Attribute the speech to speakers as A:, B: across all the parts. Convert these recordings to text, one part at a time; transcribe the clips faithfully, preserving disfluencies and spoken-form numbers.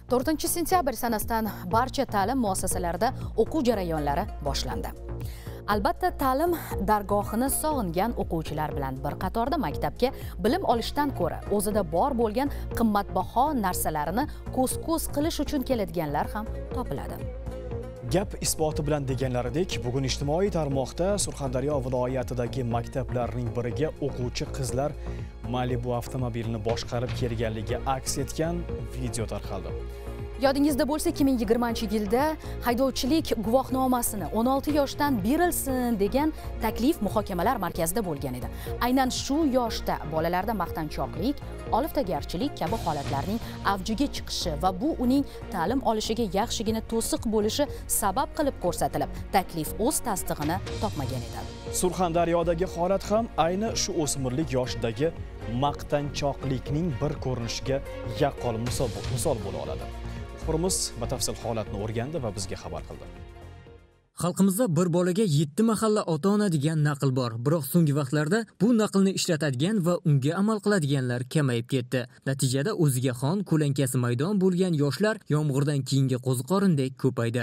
A: to'rtinchi sentyabr sanasidan barcha ta'lim muassasalarida o'quv jarayonlari boshlandi. Albatta, ta'lim dargohini sog'ingan o'quvchilar bilan bir qatorda maktabga bilim olishdan ko'ra o'zida bor bo'lgan qimmatbaho narsalarini ko'z-ko'z qilish uchun keladiganlar ham topiladi.
B: Gap isboti bilan deganlaridek, bugun ijtimoiy tarmoqda Surxondaryo viloyatidagi maktablarning biriga o'quvchi qizlar Malibu avtomobilini boshqarib kelganligi aks etgan video tarqaldi.
A: Yodingizda bo'lsa, ikki ming yigirmanchi yilda haydovchilik guvohnomasini o'n olti yoshdan berilsin degan taklif muhokamalar markazida bo'lgan edi. Aynan shu yoshda bolalarda maqtanchoqlik, oliftagarchilik kabi holatlarning avjiga chiqishi va bu uning ta'lim olishiga yaxshigina to'siq bo'lishi sabab qilib ko'rsatilib, taklif o'z tasdig'ini topmagan edi.
B: Surxondaryodagi holat ham ayni shu o'smirlik yoshidagi maqtanchoqlikning bir ko'rinishiga yaqqol misol misol bo'la oladi. Muxbirimiz batafsil holatni o'rgandi va bizga xabar qildi.
C: Xalqimizda bir bolaga yetti mahalla ota-ona degan naql bor. Biroq so'nggi vaqtlarda bu naqlni ishlatadigan va unga amal qiladiganlar kamayib ketdi. Natijada o'ziga xon, ko'lankasi maydon bo'lgan yoshlar yomg'irdan keyingi qo'ziqorindek ko'paydi.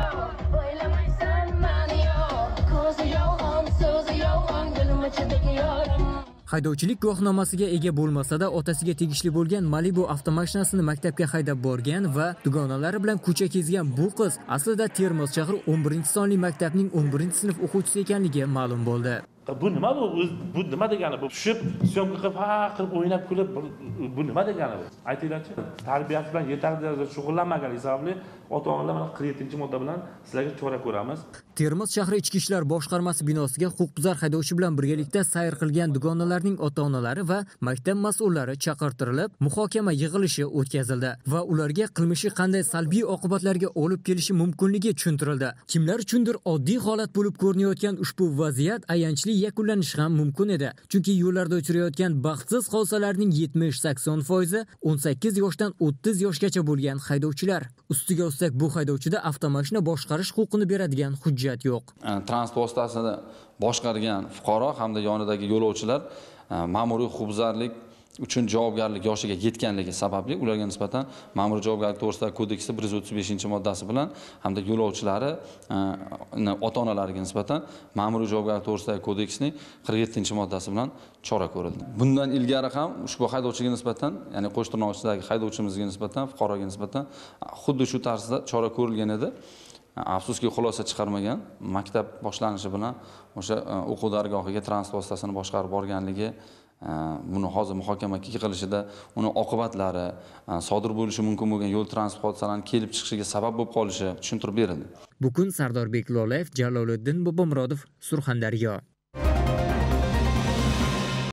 C: Haydovchilik guvohnomasiga ega bo'lmasa-da, otasiga tegishli bo'lgan Malibu avtomashinasini maktabga haydab borgan va dugonalari bilan ko'cha kezgan bu qiz aslida Termiz shahri o'n birinchi sonli maktabning o'n birinchi sinf o'quvchisi ekanligi ma'lum bo'ldi.
D: Bu nima bu? Bu nima degani bu? Tushib, syomka qilib, ha qilib o'ynab kulib, bu nima degani bu? Aytinglarchi, tarbiyasi bilan yetarli darajada shug'ullanmagan sababli ota-onalar mana qirq yettinchi modda bilan sizlarga chora ko'ramiz.
C: Termiz shahri Ichki ishlar boshqarmasi binosiga huquqbuzar haydovchi bilan birgalikda sayr qilgan dugonalarning ota-onalari va maktab mas'ullari chaqirtirilib, muhokama yig'ilishi o'tkazildi va ularga qilmishi qanday salbiy oqibatlarga olib kelishi mumkinligi tushuntirildi. Kimlar uchundir oddiy holat bo'lib ko'rinayotgan ushbu vaziyat ayanchli yakunlanishi ham mumkin edi. Chunki yo'llarda uchrayotgan baxtsiz hodisalarning yetmish sakson foizi o'n sakkiz yoshdan o'ttiz yoshgacha bo'lgan haydovchilar. Ustiga ustak bu haydovchida avtomashina boshqarish huquqini beradigan hujjat yo'q.
E: Transport vositasini boshqargan fuqaro hamda yonidagi yo'lovchilar ma'muriy huquqbuzarlik uchun javobgarlik yoshiga yetganligi sababli ularga nisbatan ma'muriy javobgarlik to'g'risidagi kodeksning bir yuz o'ttiz beshinchi moddasi bilan hamda yo'lovchilari ota-onalariga nisbatan ma'muriy javobgarlik to'g'risidagi kodeksning qirq yettinchi moddasi bilan chora ko'rildi. Bundan ilgari ham ushbu haydovchiga nisbatan, ya'ni Qo'shtirnoq ichidagi haydovchimizga nisbatan, fuqaroga nisbatan xuddi shu tarzda chora ko'rilgan edi. Afsuski xulosa chiqarmagan. Maktab boshlanishi bilan o'sha o'quv dargohiga transport vositasini boshqarib borganligi, buni hozir muhokama qilishida uni oqibatlari, sodir bo'lishi mumkin bo'lgan yo'l transport hodisalarining kelib chiqishiga sabab bo'lib qolishi tushuntirib berildi.
C: Bugun Sardorbek Lolayev, Jaloliddin Bobomurodov, Surxondaryo.